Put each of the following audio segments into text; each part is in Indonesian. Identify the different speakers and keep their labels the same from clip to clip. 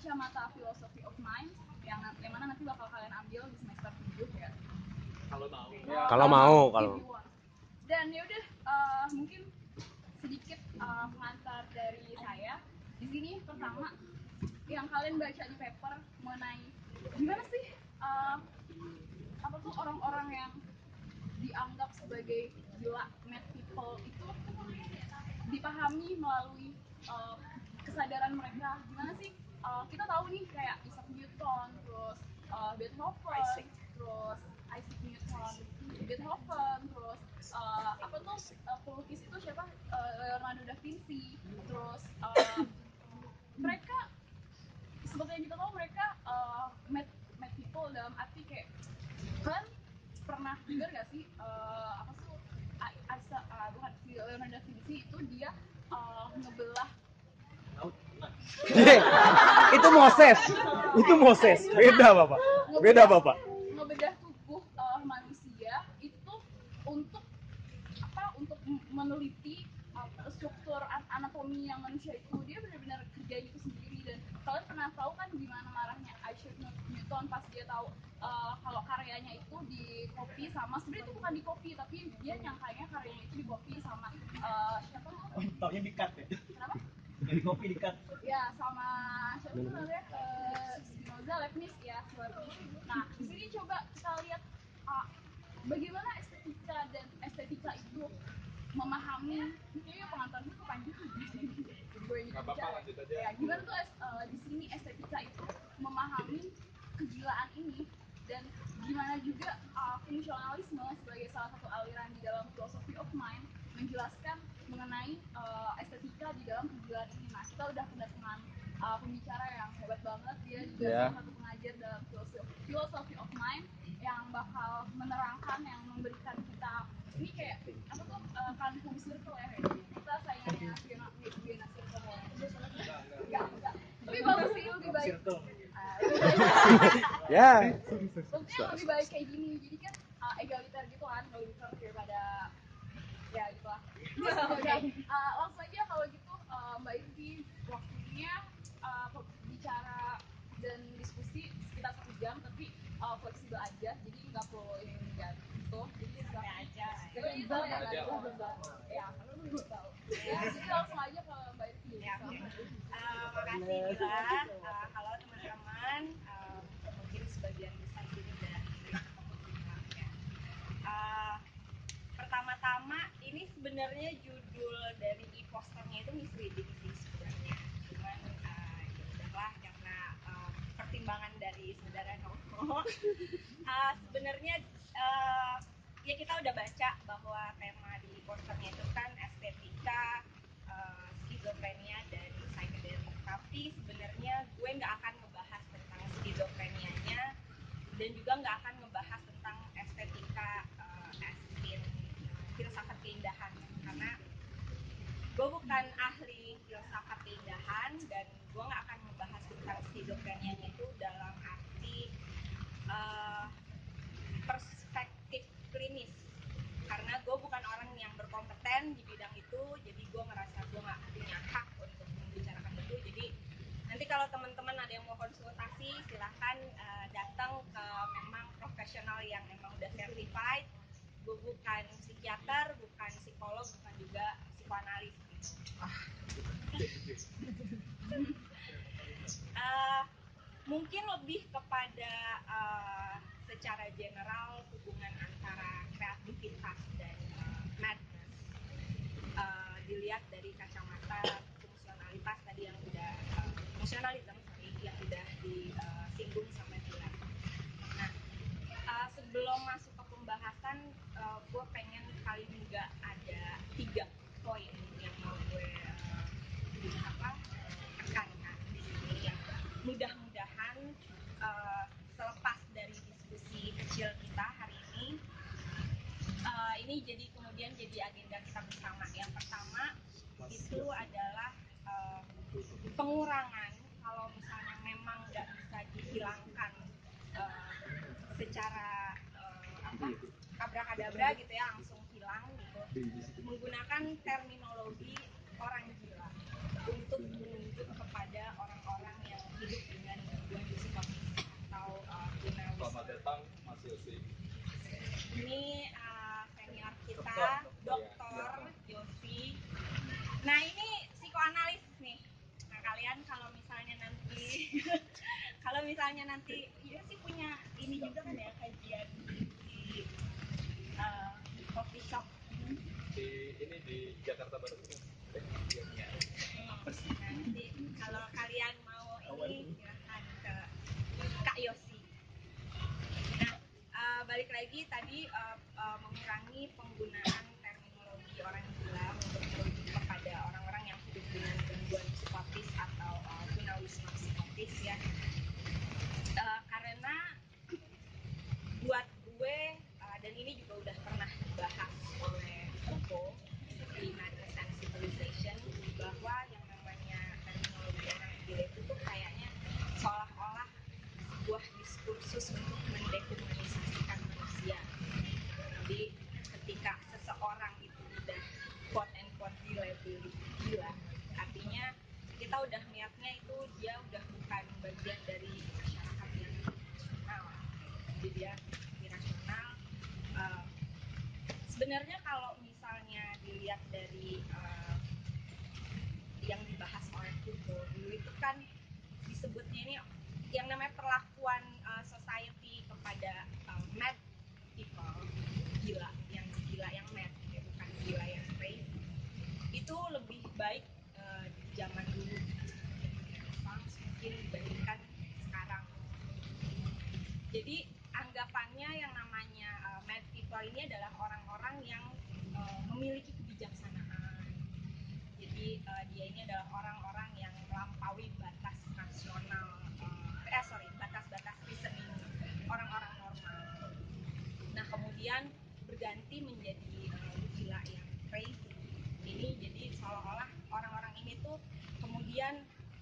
Speaker 1: kacamata philosophy of mind yang mana nanti bakal kalian ambil di semester 7 ya.
Speaker 2: Kalau mau.
Speaker 1: Dan yaudah mungkin sedikit pengantar dari saya. Di sini pertama yang kalian baca di paper mengenai gimana sih apa tuh orang-orang yang dianggap sebagai gila mad people itu dipahami melalui kesadaran mereka. Gimana sih kita tahu nih kayak Isaac Newton, terus Beethoven, terus Isaac Newton, Beethoven, terus apa tuh pelukis itu siapa, Leonardo da Vinci, terus mereka seperti yang kita tahu mereka mad people dalam arti kayak kalian pernah dengar nggak sih apa sih bukan si Leonardo da Vinci itu dia ngebelah
Speaker 2: itu Moses beda bapak
Speaker 1: ngebedah tubuh manusia itu untuk meneliti struktur anatomi yang manusia itu. Dia benar-benar kerja itu sendiri. Dan kalian pernah tahu kan gimana marahnya Isaac Newton pas dia tahu kalau karyanya itu di copy sama, sebenarnya itu bukan di copy tapi dia nyangkanya karyanya itu di copy sama siapa tuh?
Speaker 3: Taunya di-cut ya?
Speaker 1: Kenapa?
Speaker 3: Di copy di-cut.
Speaker 1: Ya sama siapa tuh namanya? Spinoza, Leibniz ya, Leibniz. Nah di sini coba kita lihat bagaimana estetika itu memahami. Ini pengantarnya kepanjangan. Ya, gimana tuh di sini estetika itu memahami kegilaan ini, dan gimana juga fungsionalisme sebagai salah satu aliran di dalam philosophy of mind menjelaskan mengenai estetika di dalam kegilaan ini. Nah, kita udah kedatangan pembicara yang hebat banget. Dia juga salah satu pengajar dalam philosophy of mind yang bakal menerangkan, yang memberikan kita ini kayak apa tuh kampung circle ya, kita saingannya Vienna Circle. Enggak. Tapi bagus sih, lebih baik.
Speaker 2: Ya.
Speaker 1: Maksudnya lebih baik kayak gini. Jadi kan egaliter gitu kan, lebih fair daripada ya gitu lah. Langsung aja kalau gitu Mbak Irvi, waktunya bicara dan diskusi sekitar 1 jam, tapi fleksibel aja, jadi nggak perlu ini enggak gitu. Jadi santai aja. Ya, kalau lu belum tahu. Ya, jadi langsung aja ke Mbak Irvi.
Speaker 4: Ya, makasih Bila. Halo teman-teman. Mungkin sebagian besar ini udah ya. Pertama-tama ini sebenarnya judul dari posternya itu misleading sih sebenarnya. Cuman ya udahlah karena pertimbangan dari saudara Nomo. Sebenarnya ya kita udah baca bahwa tema di posternya itu kan estetika, skizofrenia dan psychedelic. Tapi sebenarnya gue nggak akan ngebahas tentang skizofrenianya dan juga nggak akan ngebahas tentang estetika filsafat keindahan, karena gue bukan ahli filsafat keindahan dan gue nggak akan membahas tentang skizofrenianya itu dalam arti perspektif klinis, karena gue bukan orang yang berkompeten di bidang itu. Jadi gue ngerasa gue nggak punya hak untuk membicarakan itu. Jadi nanti kalau teman-teman ada yang mau konsultasi, silahkan datang ke memang profesional yang memang udah certified. Gue bukan psikiater, bukan psikolog, bukan juga psikoanalis gitu. Mungkin lebih kepada secara general hubungan antara kreativitas dan madness dilihat dari kacamata fungsionalitas tadi yang udah fungsionalisme yang udah disinggung sama Dila. Nah, sebelum masuk ke pembahasan, gue pengen kali juga ada 3 poin yang mau gue tekankan di sini, yang mudah-mudahan selepas dari diskusi kecil kita hari ini jadi kemudian jadi agenda kita bersama. Yang pertama itu adalah pengurangan, kalau misalnya memang nggak bisa dihilangkan secara abrakadabra gitu ya, langsung hilang gitu, menggunakan terminologi orang gila untuk menunjuk kepada orang-orang yang hidup Ini senior kita, Dokter Yosi. Nah ini psikoanalis nih. Nah kalian kalau misalnya nanti dia sih punya ini juga kan ya, kajian di coffee shop.
Speaker 2: Di Jakarta Barat itu.
Speaker 4: Nah nanti kalau kalian mau ini silahkan ke Kak Yosi. Nah balik lagi tadi mengurangi penggunaan terminologi orang gila untuk merujuk kepada orang-orang yang hidup dengan gangguan psikotis atau tunawisma psikotis ya. Karena buat gue dan ini juga udah pernah dibahas oleh Foucault di Madness and Civilization, bahwa yang namanya terminologi orang gila itu tuh kayaknya seolah-olah sebuah diskursus untuk mendehumanisasikan manusia. Jadi ketika seseorang itu udah quote and quote gila, artinya kita udah niatnya itu dia udah bukan bagian dari masyarakat yang rasional. Jadi dia irasional. Sebenarnya kalau misalnya dilihat dari yang dibahas oleh Foucault dulu itu kan disebutnya ini yang namanya perlakuan society kepada mad people, gila yang mad ya, bukan gila yang crazy, itu lebih baik di zaman dulu, mungkin dibandingkan sekarang. Jadi anggapannya yang namanya mad people ini adalah orang-orang yang memiliki kebijaksanaan. Jadi dia ini adalah orang-orang yang melampaui batas rasional, batas-batas reasoning orang-orang normal. Nah kemudian berganti menjadi gila yang crazy. Ini jadi seolah-olah orang-orang ini tuh kemudian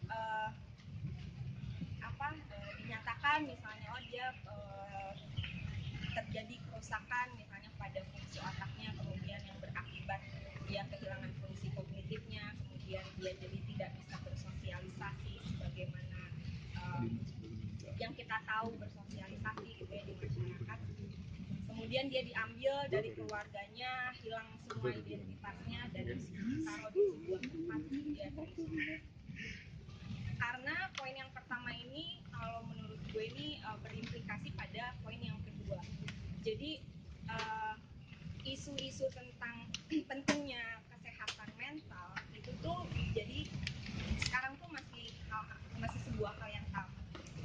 Speaker 4: dinyatakan misalnya dia terjadi kerusakan misalnya pada fungsi otaknya, kemudian yang berakibat dia kehilangan fungsi kognitifnya, kemudian dia jadi tidak bisa bersosialisasi sebagaimana yang kita tahu bersosialisasi gitu ya di masyarakat. Kemudian dia diambil dari keluarganya, hilang semua identitasnya dan ditaruh di sebuah tempat dia terisolasi. Karena poin yang pertama ini kalau menurut gue ini berimplikasi pada poin yang kedua. Jadi isu-isu tentang pentingnya kesehatan mental itu tuh jadi sekarang tuh masih sebuah hal yang tabu.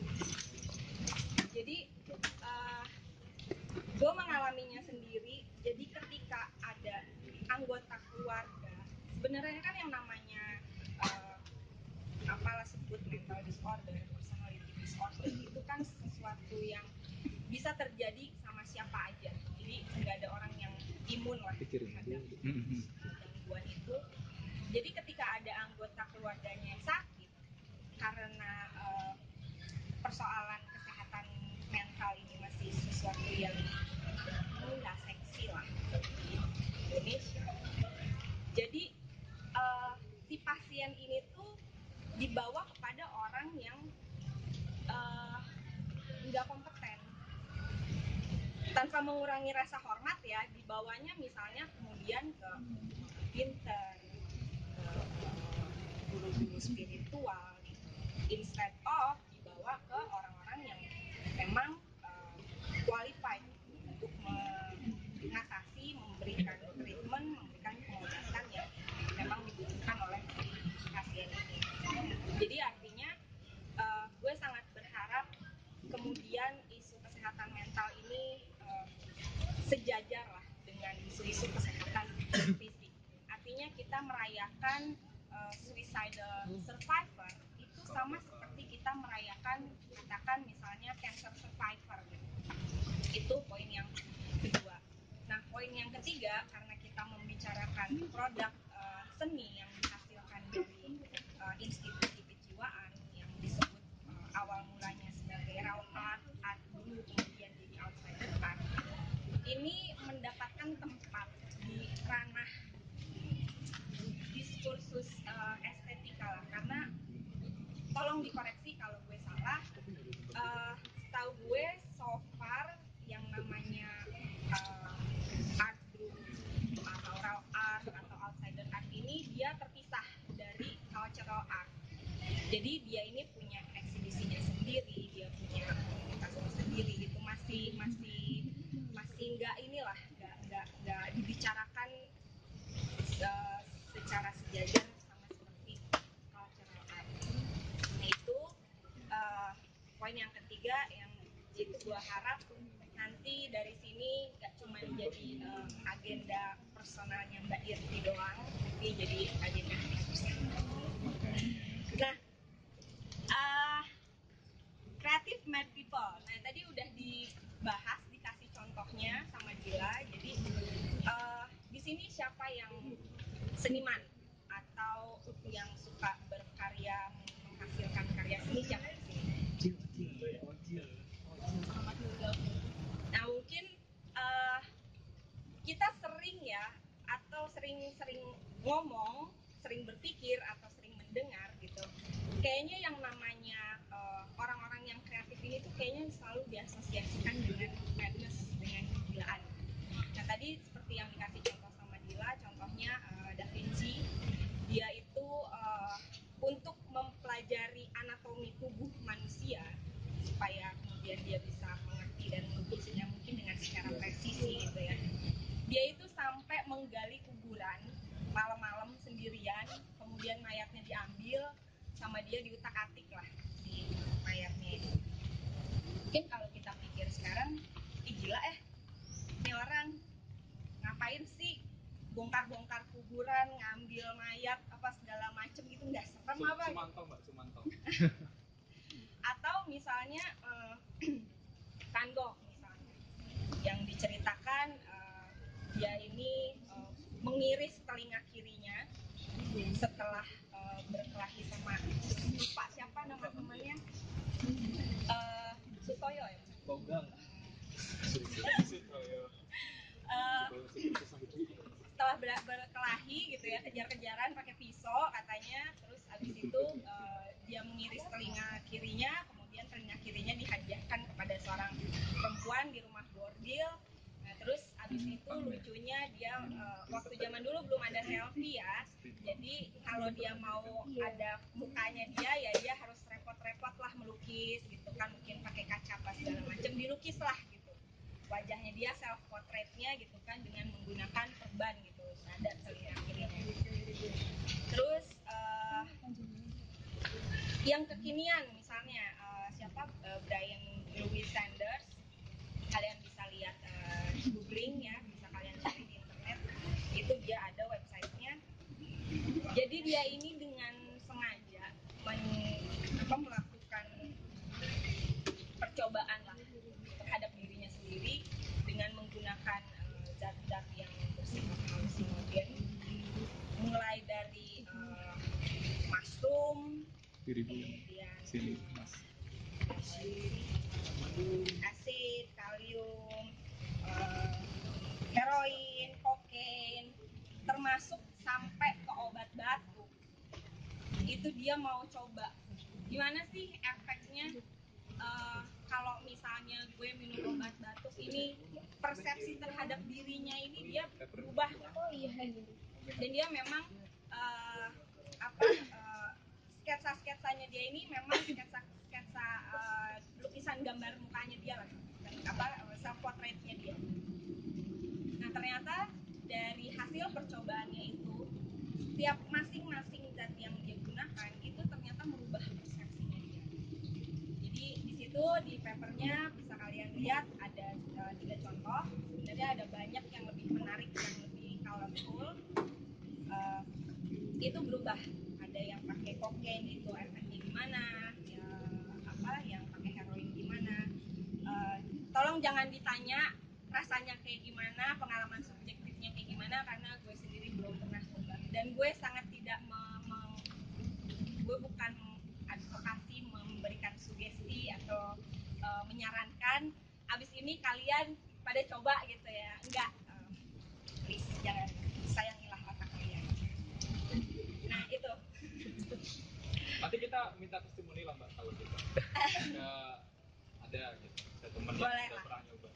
Speaker 4: Jadi gue mengalaminya sendiri. Jadi ketika ada anggota keluarga, sebenarnya kan yang namanya apalah sebut mental disorder, personality disorder itu kan sesuatu yang bisa terjadi sama siapa aja. Jadi nggak ada orang yang imun lah terhadap gangguan itu. Jadi ketika ada anggota keluarganya yang sakit karena persoalan kesehatan mental ini masih sesuatu yang nggak seksi lah di Indonesia. Jadi si pasien ini tuh dibawa kepada orang yang nggak kompeten, tanpa mengurangi rasa hormat ya, dibawanya misalnya kemudian ke pinter, guru-guru spiritual gitu, instead of dibawa ke orang-orang yang memang qualified untuk mengatasi, memberikan treatment, memberikan pengobatan yang memang dibutuhkan oleh pasien ini. Jadi artinya gue sangat berharap kemudian isu kesehatan mental ini sejajar lah dengan isu-isu kesehatan fisik. Artinya kita merayakan suicidal survivor itu sama seperti kita merayakan katakan misalnya cancer survivor gitu. Itu poin yang kedua. Nah poin yang ketiga, karena kita membicarakan produk seni yang dihasilkan dari institusi kejiwaan yang disebut awal mulanya sebagai raw art dulu kemudian jadi outsider art, ini mendapatkan tempat di ranah diskursus estetika lah. Karena tolong dikoreksi kalau gue salah, setahu gue so far yang namanya Jadi dia ini punya eksibisinya sendiri, dia punya komunitasnya sendiri gitu, masih nggak inilah, nggak dibicarakan secara sejajar sama seperti cultural art. Nah itu poin yang ketiga yang itu gua harap nanti dari sini gak cuma jadi agenda personalnya Mbak Irti doang, tapi jadi agenda personal. Nah, creative mad people. Nah tadi udah dibahas, dikasih contohnya sama Dila. Jadi di sini siapa yang seniman atau yang suka berkarya, menghasilkan karya seni, siapa di sini? Nah mungkin kita sering ya, atau sering ngomong, sering berpikir atau sering mendengar gitu. Kayaknya yang namanya orang-orang yang kreatif ini tuh kayaknya selalu diasosiasikan dengan madness, dengan kegilaan. Nah tadi seperti yang dikasih contoh sama Dila, contohnya Da Vinci, dia itu untuk mempelajari anatomi tubuh manusia supaya kemudian dia bisa mengerti dan melukisnya mungkin dengan secara presisi gitu ya. Dia itu sampai menggali kuburan malam-malam sendirian, kemudian mayatnya diambil sama dia diutak-atik lah si mayatnya itu. Mungkin kalau kita pikir sekarang, gila ini orang ngapain sih bongkar-bongkar kuburan, ngambil mayat apa segala macem gitu, nggak serem apa?
Speaker 2: Sumantong Mbak, Sumantong.
Speaker 4: Atau misalnya Van Gogh misalnya, yang diceritakan dia ini mengiris telinga kirinya setelah berkelahi sama, lupa siapa nama temannya, Sutoyo ya?
Speaker 3: Bonggang.
Speaker 4: Setelah berkelahi gitu ya, kejar-kejaran pakai pisau katanya, terus abis itu dia mengiris telinga kirinya, kemudian telinga kirinya dihadiahkan kepada seorang perempuan di rumah bordil. Nah, terus abis itu lucunya dia waktu zaman dulu belum ada selfie ya, jadi kalau dia mau ada mukanya dia ya dia harus repot-repot lah melukis gitu kan, mungkin pakai kaca apa segala macam, dilukis lah gitu wajahnya dia, self portraitnya gitu kan, dengan menggunakan perban gitu, ada telinga kirinya. Terus yang kekinian misalnya siapa, Brian Louis Sanders, kalian bisa lihat googling ya, bisa kalian cari di internet, itu dia ada websitenya. Jadi dia ini dengan sengaja melakukan percobaan lah terhadap dirinya sendiri dengan menggunakan zat-zat yang bersifat halusinogen, mulai dari mushroom, kemudian asid, kalium, heroin, kokain, termasuk sampai ke obat batuk. Itu dia mau coba gimana sih efeknya kalau misalnya gue minum obat batuk ini, persepsi terhadap dirinya ini dia berubah. Dan dia memang sketsa-sketsanya dia ini memang sketsa lukisan gambar mukanya dia lah, self portraitnya dia. Nah ternyata dari hasil percobaannya itu, setiap masing-masing zat yang dia gunakan itu ternyata merubah persepsinya dia. Jadi di situ di papernya bisa kalian lihat ada 3 contoh. Sebenarnya ada banyak yang lebih menarik, yang lebih colorful. Itu berubah. Ada yang pakai kokain itu efeknya gimana, yang pakai heroin gimana. Tolong jangan ditanya rasanya kayak gimana, pengalaman subjektifnya kayak gimana, karena gue sendiri belum pernah coba. Dan gue sangat tidak gue bukan advokasi memberikan sugesti atau menyarankan abis ini kalian pada coba gitu ya, enggak, please jangan, sayangilah otak kalian. Nah itu
Speaker 2: Nanti kita minta testimoni lah Mbak kalau gitu. Ada gitu, saya teman yang sudah pernah nyoba.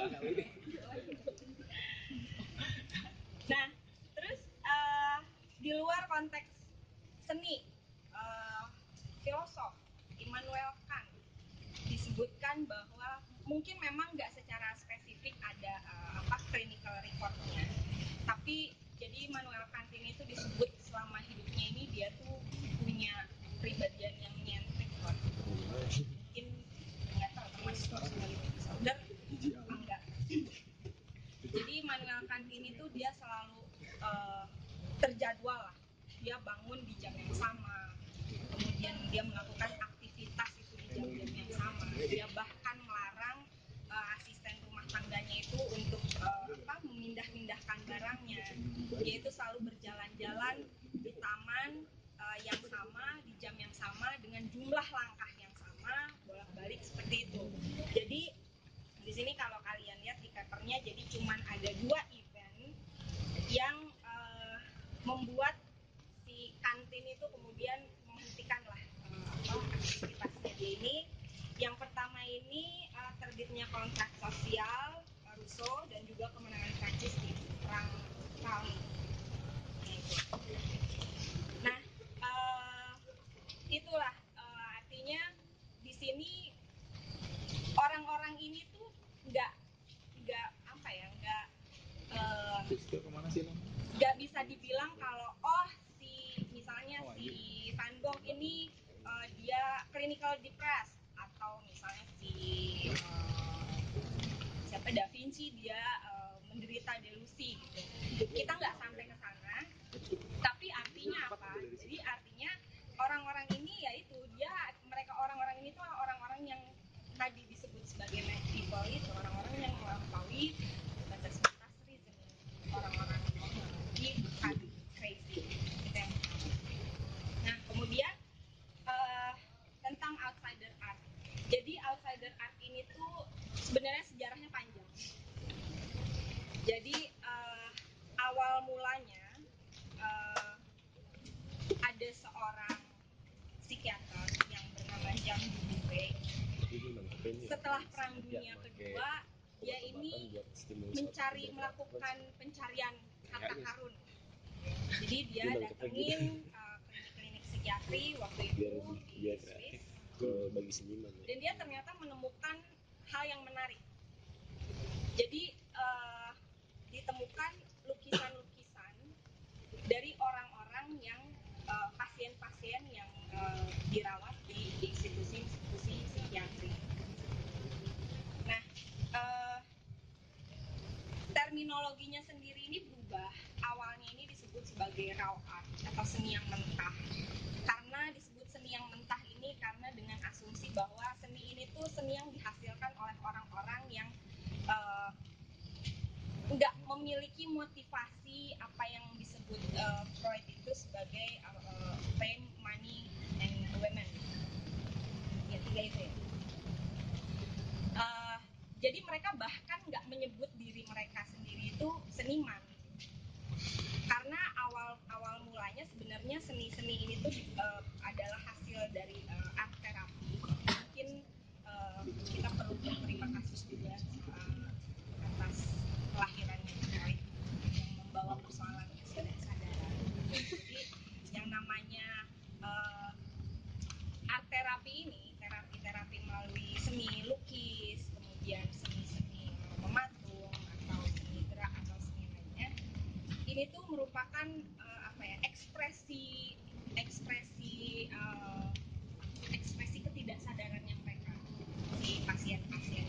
Speaker 4: Nah terus di luar konteks seni, filosof Immanuel Kant disebutkan bahwa mungkin memang nggak secara spesifik ada clinical recordnya, tapi jadi Immanuel Kant ini tuh disebut selama hidupnya ini dia tuh punya kepribadian yang nyentrik, mungkin nggak tahu termasuk personality disorder enggak. Jadi Immanuel Kant ini tuh dia selalu terjadwal lah, dia bangun di jam yang sama, kemudian dia melakukan aktivitas itu di jam-jam yang sama, dia bahkan melarang asisten rumah tangganya itu untuk memindah-mindahkan barangnya. Dia itu selalu berjalan-jalan di taman yang sama, di jam yang sama, dengan jumlah langkah yang sama, bolak-balik seperti itu. Jadi di sini kalau kalian lihat di papernya, jadi cuman ada 2 event yang membuat si kantin itu kemudian menghentikan lah aktivitasnya dia ini. Yang pertama ini terbitnya kontrak sosial Rousseau dan juga kemenangan Prancis di perang Valmy. Nah, itulah artinya di sini orang-orang ini tuh nggak bisa dibilang kalau misalnya si Van Gogh ini dia clinical depressed, atau misalnya si Da Vinci dia menderita delusi gitu. Kita nggak sampai ke sana, tapi artinya apa? Jadi artinya orang-orang ini yaitu mereka orang-orang ini tuh orang-orang yang tadi disebut sebagai mad people itu, orang-orang yang melampaui batas-batas reason, orang-orang jadi bukan crazy gitu yang pertama. Nah kemudian tentang outsider art. Jadi outsider art ini tuh sebenarnya sejarahnya panjang. Jadi awal mulanya ada seorang psikiater yang bernama Jean Dubuque. Setelah Perang Dunia Kedua, dia ini melakukan pencarian harta karun. Jadi dia datengin klinik-klinik psikiatri waktu itu di Swiss, dan dia ternyata menemukan hal yang menarik. Jadi ditemukan lukisan-lukisan dari orang-orang yang pasien-pasien yang dirawat di institusi-institusi psikiatri. Nah, terminologinya sendiri ini berubah. Awalnya ini disebut sebagai raw art atau seni yang mentah. Karena disebut seni yang mentah ini karena dengan asumsi bahwa seni ini tuh seni yang dihasilkan oleh orang-orang yang nggak memiliki motivasi apa yang disebut Freud itu sebagai fame, money, and women. Ya, 3 itu ya. Jadi mereka bahkan nggak menyebut diri mereka sendiri itu seniman, karena awal mulanya sebenarnya seni-seni ini tuh adalah hasil dari art terapi. Mungkin kita perlu berterima kasih juga atas kelahirannya Freud yang membawa persoalan kesadaran. Jadi yang namanya art terapi ini, terapi melalui seni lukis, kemudian seni-seni mematung atau seni gerak atau seni lainnya, ini tuh merupakan ekspresi ketidaksadarannya mereka, si pasien-pasien.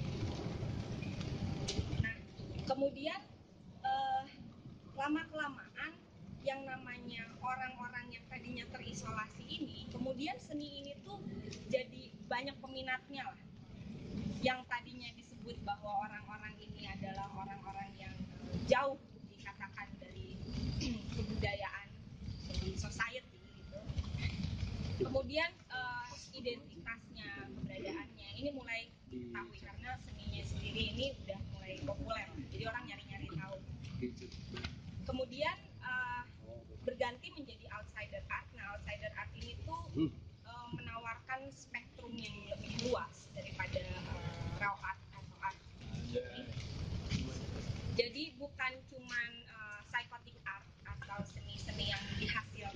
Speaker 4: Nah kemudian lama-kelamaan yang namanya orang-orang yang tadinya terisolasi ini, kemudian seni ini tuh jadi banyak peminatnya lah. Yang tadinya disebut bahwa orang-orang ini adalah orang-orang yang jauh dikatakan dari kebudayaan, dari society gitu. Kemudian identitasnya, keberadaannya ini mulai diketahui karena seninya sendiri ini udah mulai populer, jadi orang nyari-nyari tahu. Kemudian berganti menjadi outsider art. Nah, outsider art ini tuh menawarkan spektrum yang lebih luas daripada raw art atau art. Jadi bukan cuman psychotic art atau seni-seni yang dihasilkan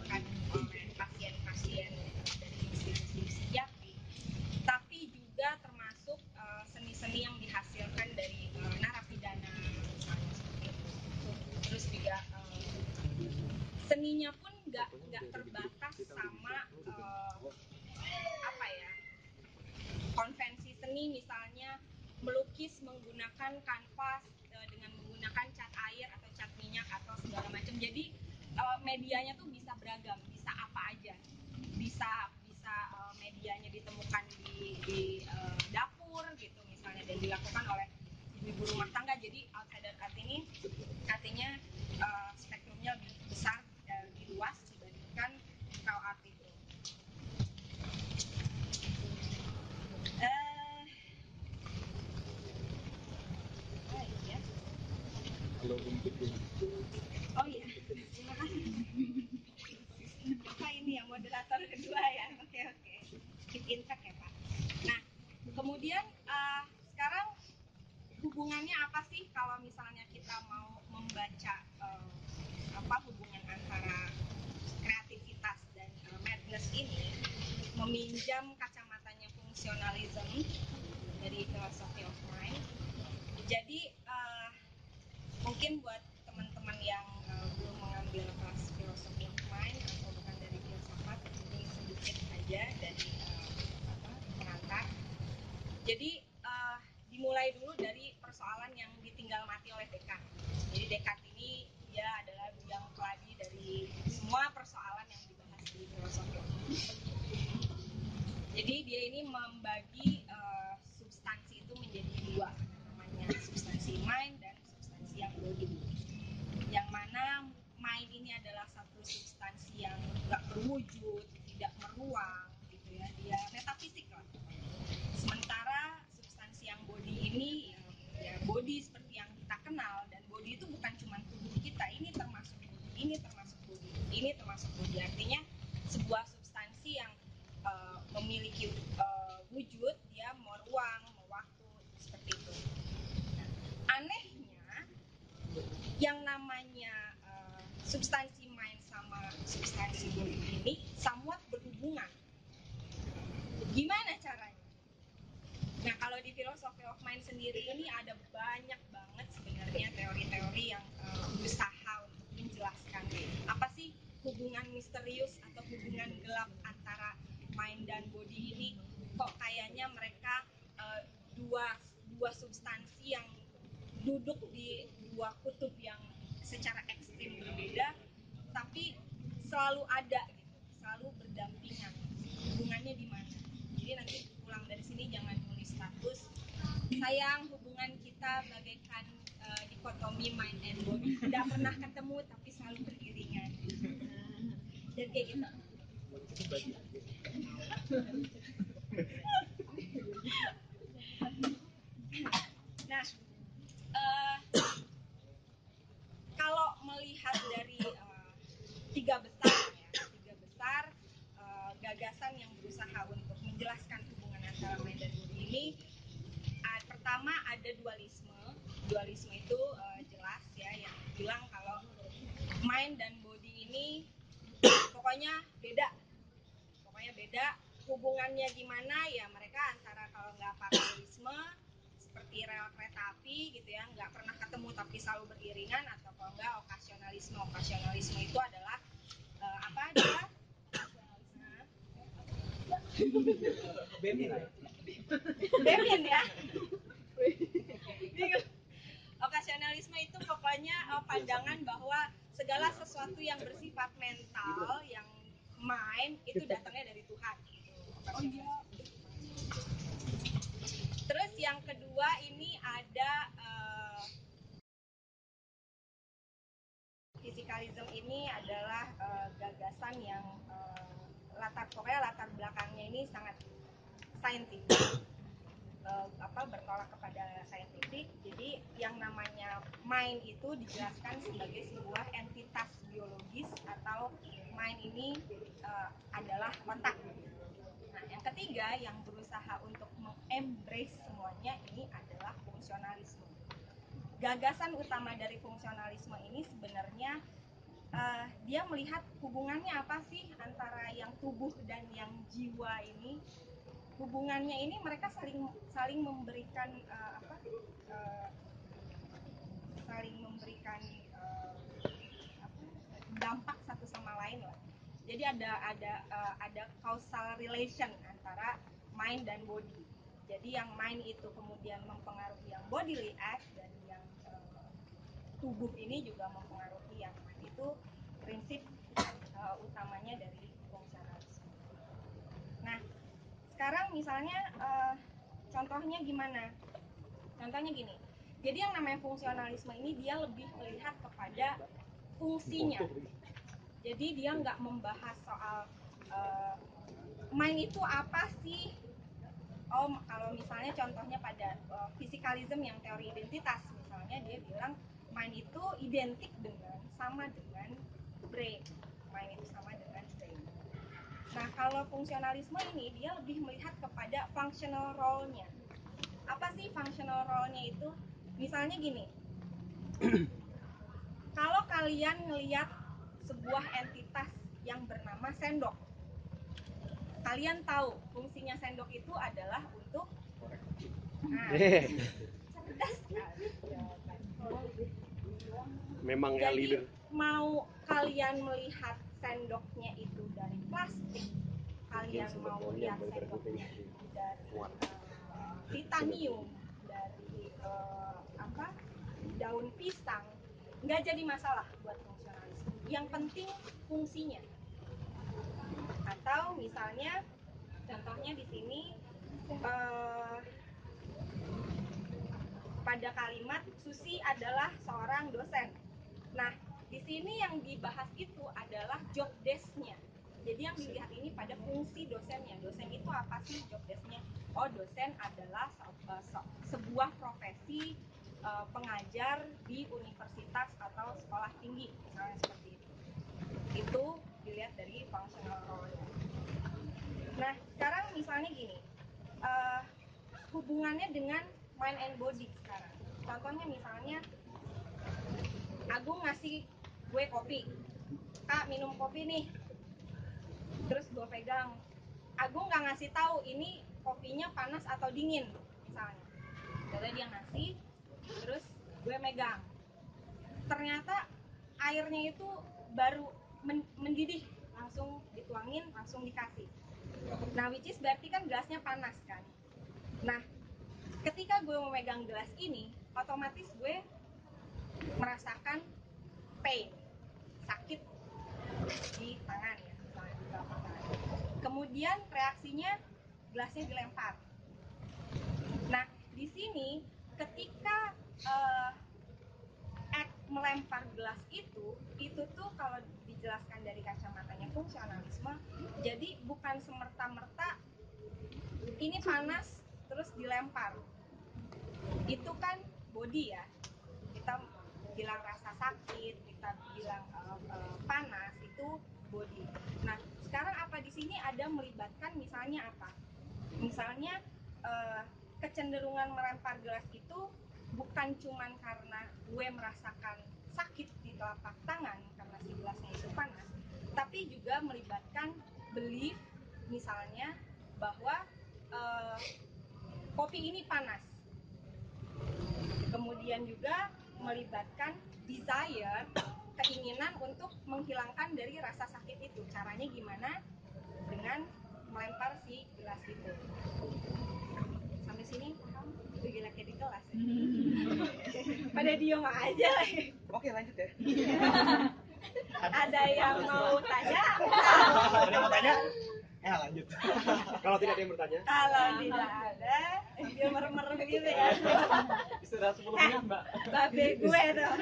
Speaker 4: sama apa ya, konvensi seni, misalnya melukis menggunakan kanvas dengan menggunakan cat air atau cat minyak atau segala macam. Jadi medianya tuh bisa beragam, bisa apa aja, bisa medianya ditemukan di dapur gitu misalnya, dan dilakukan oleh ibu rumah tangga. Jadi outsider art ini artinya spektrumnya lebih besar dan lebih luas dibandingkan raw art itu. Oh iya, terima kasih. Apa ini yang moderator kedua ya? Oke. Keep in track ya Pak. Nah, kemudian sekarang hubungannya apa sih kalau misalnya kita mau membaca apa hubungan antara kreativitas dan madness ini, meminjam kacamatanya fungsionalisme dari philosophy of mind. Jadi mungkin buat teman-teman yang belum mengambil kelas philosophy of mind atau bukan dari filsafat, ini sedikit aja dari pengantar. Jadi dimulai dulu dari persoalan yang ditinggal mati oleh Descartes. Jadi Descartes ini dia adalah biang keladi dari semua persoalan yang dibahas di filosofi. Jadi dia ini membagi substansi itu menjadi dua, namanya substansi mind dan substansi yang body. Yang mana mind ini adalah satu substansi yang nggak berwujud, tidak meruang, gitu ya. Dia metafisik lah. Sementara substansi yang body ini ya body seperti yang kita kenal, dan body itu bukan cuma tubuh kita, ini termasuk body, ini termasuk body, ini termasuk body. Artinya sebuah substansi yang memiliki wujud, dia mau ruang, mau waktu, seperti itu. Nah, anehnya yang namanya substansi mind sama substansi body ini somewhat berhubungan. Gimana caranya? Nah, kalau di philosophy of mind sendiri ini ada banyak banget sebenarnya teori-teori yang berusaha untuk menjelaskan apa sih hubungan misterius atau hubungan gelap antara mind dan body ini. Kok kayaknya mereka dua substansi yang duduk di dua kutub yang secara ekstrim berbeda, tapi selalu ada gitu, selalu berdampingan. Hubungannya di mana? Jadi nanti pulang dari sini jangan nulis status sayang, hubungan kita bagaikan dikotomi mind and body, tidak pernah ketemu tapi selalu beriringan. Dan kayak gitu. Nah, kalau melihat dari tiga besar gagasan yang berusaha untuk menjelaskan hubungan antara mind dan body ini, pertama ada dualisme. Dualisme itu jelas ya, yang bilang kalau mind dan body ini pokoknya beda. Hubungannya gimana ya, mereka antara kalau nggak paralelisme seperti rel kereta api gitu ya, nggak pernah ketemu tapi selalu beriringan, atau kalau nggak okasionalisme itu adalah apa dia Bemin ya. Okasionalisme itu pokoknya pandangan bahwa segala sesuatu yang bersifat mental, yang mind, itu datangnya dari Tuhan gitu. Terus yang kedua ini ada fisikalisme. Ini adalah gagasan yang latar belakangnya ini sangat saintifik, bertolak kepada saintifik. Jadi yang namanya mind itu dijelaskan sebagai sebuah entitas biologis, atau mind ini adalah otak. Nah, yang ketiga yang berusaha untuk mengembrace semuanya ini adalah fungsionalisme. Gagasan utama dari fungsionalisme ini sebenarnya dia melihat hubungannya apa sih antara yang tubuh dan yang jiwa ini. Hubungannya ini mereka saling memberikan dampak satu sama lain lah. Jadi ada causal relation antara mind dan body. Jadi yang mind itu kemudian mempengaruhi yang bodily act, dan yang tubuh ini juga mempengaruhi yang mind. Itu prinsip utamanya dari fungsionalisme. Nah, sekarang misalnya contohnya gimana? Contohnya gini. Jadi yang namanya fungsionalisme ini dia lebih melihat kepada fungsinya. Jadi dia nggak membahas soal mind itu apa sih. Kalau misalnya contohnya pada physicalism yang teori identitas, misalnya dia bilang mind itu identik sama dengan brain. Mind itu sama dengan brain. Nah, kalau fungsionalisme ini dia lebih melihat kepada functional role-nya. Apa sih functional role-nya itu? Misalnya gini. Kalau kalian ngelihat sebuah entitas yang bernama sendok, kalian tahu fungsinya sendok itu adalah untuk cerdas sekali.
Speaker 5: Memang
Speaker 4: Jadi mau kalian melihat sendoknya itu dari plastik, kalian mau lihat sendoknya itu dari titanium, dari daun pisang, nggak jadi masalah buat fungsionalisme. Yang penting fungsinya. Atau misalnya contohnya di sini pada kalimat Susi adalah seorang dosen. Nah, di sini yang dibahas itu adalah job desk-nya. Jadi yang dilihat ini pada fungsi dosennya. Dosen itu apa sih job desk-nya? Oh, dosen adalah sebuah profesi pengajar di universitas atau sekolah tinggi, misalnya seperti itu. Itu dilihat dari functional role-nya. Nah, sekarang misalnya gini, hubungannya dengan mind and body sekarang. Contohnya misalnya, Agung ngasih gue kopi, Kak minum kopi nih, terus gue pegang. Agung nggak ngasih tahu ini kopinya panas atau dingin, misalnya. Jadi dia ngasih, terus gue megang. Ternyata airnya itu baru mendidih, langsung dituangin, langsung dikasih. Nah, which is berarti kan gelasnya panas kan. Nah, ketika gue memegang gelas ini, otomatis gue merasakan pain, sakit di tangan ya, misalnya di telapak tangan. Kemudian reaksinya gelasnya dilempar. Nah, di sini ketika act melempar gelas itu tuh kalau dijelaskan dari kacamatanya fungsionalisme, jadi bukan semerta-merta ini panas terus dilempar. Itu kan body ya. Kita bilang rasa sakit, kita bilang panas, itu body. Nah, sekarang apa di sini ada melibatkan misalnya apa? Misalnya kecenderungan melempar gelas itu bukan cuman karena gue merasakan sakit di telapak tangan karena si gelasnya itu panas, tapi juga melibatkan belief misalnya bahwa kopi ini panas. Kemudian juga melibatkan desire, keinginan untuk menghilangkan dari rasa sakit itu. Caranya gimana? Dengan melempar si gelas itu. Sampai sini paham? Itu gila kayak di kelas ya. Pada diem aja lagi.
Speaker 3: Oke, lanjut ya.
Speaker 4: Ada yang mau tanya?
Speaker 3: Ada yang mau tanya? Lanjut.
Speaker 5: Kalau tidak ada yang bertanya.
Speaker 4: Kalau tidak ada, dia merem-merem gitu ya.
Speaker 2: Sudah 10 menit, Mbak.
Speaker 4: Babe gue tuh.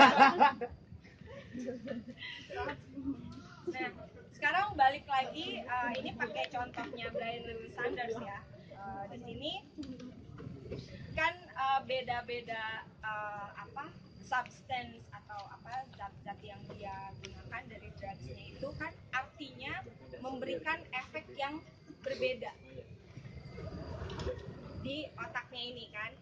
Speaker 4: Nah, sekarang balik lagi, ini pakai contohnya Brian Lewis Sanders ya. Di sini kan beda-beda substance atau zat-zat yang dia gunakan dari drugsnya itu kan artinya memberikan efek yang berbeda di otaknya ini kan.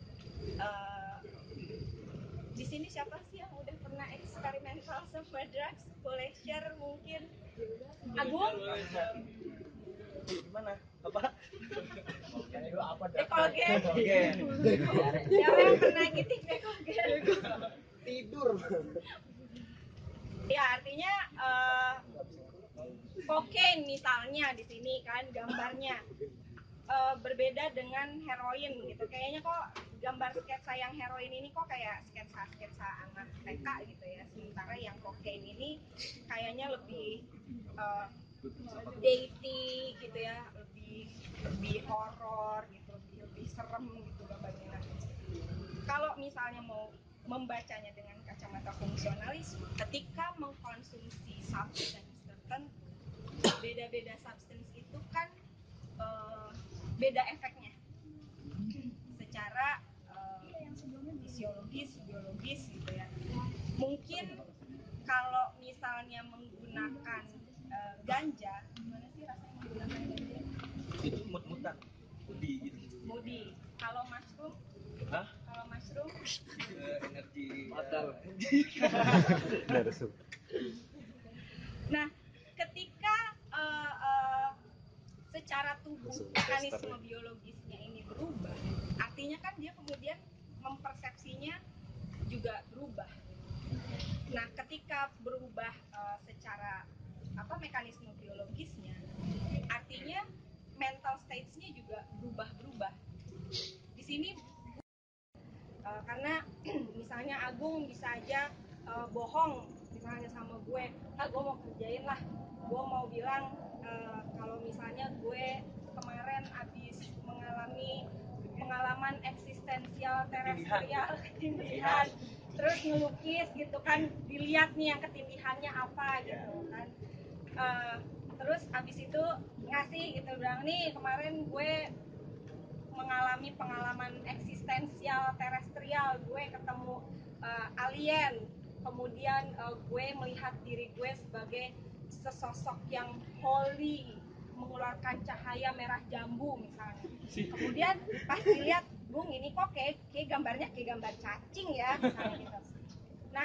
Speaker 4: Di sini siapa sih yang udah pernah eksperimental sama drugs? Boleh share mungkin? Agung?
Speaker 3: Gimana? Apa?
Speaker 4: Dekolgen.
Speaker 3: Oke.
Speaker 4: Siapa yang pernah ngitik dekolgen?
Speaker 3: Tidur.
Speaker 4: Ya artinya kokain misalnya di sini kan gambarnya berbeda dengan heroin gitu. Kayaknya kok gambar sketsa yang heroin ini kok kayak sketsa anak TK gitu ya. Sementara yang kokain ini kayaknya lebih dating gitu ya, lebih horor gitu, lebih serem gitu gambarnya. Nah, kalau misalnya mau membacanya dengan kacamata fungsionalis, ketika mengkonsumsi substance tertentu, beda-beda substance itu kan beda efeknya secara fisiologis, biologis gitu ya. Mungkin kalau misalnya menggunakan ganja, gimana sih rasanya menggunakan ganja?
Speaker 3: Itu mut-mutan.
Speaker 4: Mudi. Kalau mushroom?
Speaker 3: Hah?
Speaker 4: Kalau mushroom?
Speaker 3: Energi
Speaker 5: Fatal.
Speaker 4: Nah, ketika secara tubuh mekanisme biologisnya ini berubah, artinya kan dia kemudian mempersepsinya juga berubah. Nah, ketika berubah secara mekanisme biologisnya, artinya mental stage-nya juga berubah. Di sini karena misalnya Agung bisa aja bohong misalnya sama gue, gue mau kerjain lah, gue mau bilang kalau misalnya gue kemarin abis mengalami pengalaman eksistensial terestrial ketindihan, terus ngelukis gitu kan, dilihat nih yang ketindihannya apa gitu kan, terus abis itu ngasih gitu, bilang nih kemarin gue mengalami pengalaman eksistensial terestrial, gue ketemu alien, kemudian gue melihat diri gue sebagai sesosok yang holy, mengeluarkan cahaya merah jambu misalnya. Kemudian pas dilihat, Bung ini kok kayak gambarnya kayak gambar cacing ya misalnya gitu. Nah,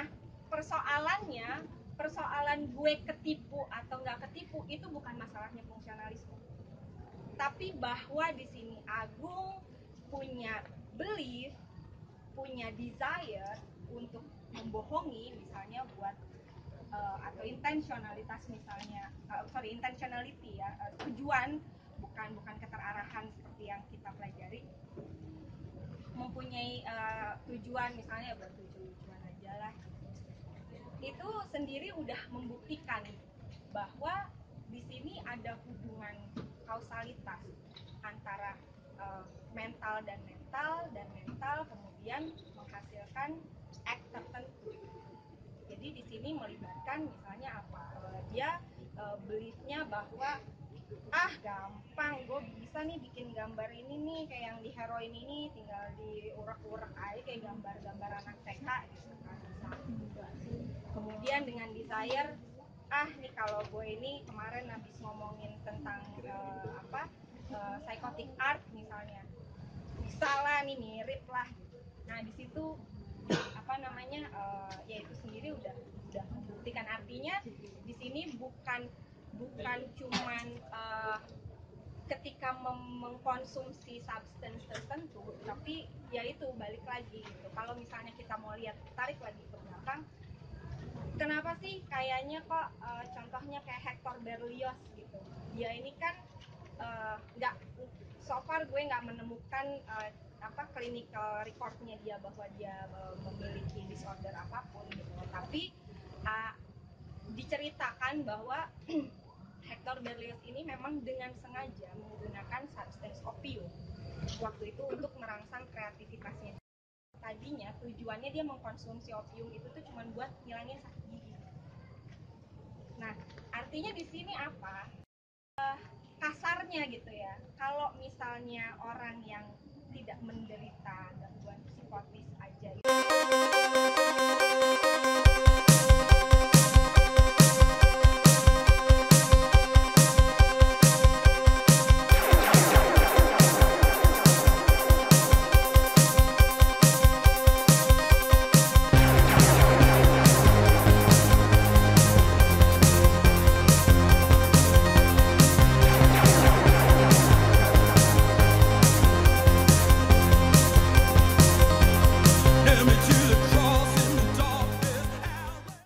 Speaker 4: persoalan gue ketipu atau nggak ketipu itu bukan masalahnya fungsionalisme, tapi bahwa di sini Agung punya belief, punya desire untuk membohongi misalnya buat atau intentionalitas misalnya, intentionality ya, tujuan, bukan keterarahan seperti yang kita pelajari, mempunyai tujuan misalnya buat lucu-lucuan aja lah, itu sendiri udah membuktikan bahwa di sini ada hubungan kausalitas antara mental dan mental kemudian menghasilkan act tertentu. Jadi di sini melibatkan misalnya apa? Dia beliefnya bahwa gampang, gue bisa nih bikin gambar ini nih kayak yang di heroin ini, tinggal diurak-urak aja kayak gambar-gambar anak TK gitu kan. Kemudian dengan desire, nih kalau gue ini kemarin habis ngomongin tentang psychotic art misalnya, bisa lah nih, mirip lah. Nah di situ ya itu sendiri udah membuktikan, artinya di sini bukan cuman ketika mengkonsumsi substance tertentu, tapi ya itu balik lagi gitu. Kalau misalnya kita mau lihat, tarik lagi ke belakang, kenapa sih kayaknya kok contohnya kayak Hector Berlioz gitu, dia ini kan so far gue nggak menemukan clinical recordnya dia bahwa dia memiliki disorder apapun gitu, tapi diceritakan bahwa Hector Berlioz ini memang dengan sengaja menggunakan substance opium waktu itu untuk merangsang kreativitasnya. Tadinya tujuannya dia mengkonsumsi opium itu tuh cuma buat ngilangin sakit gigi. Nah, artinya di sini apa? Kasarnya gitu ya. Kalau misalnya orang yang tidak menderita gangguan psikotis aja itu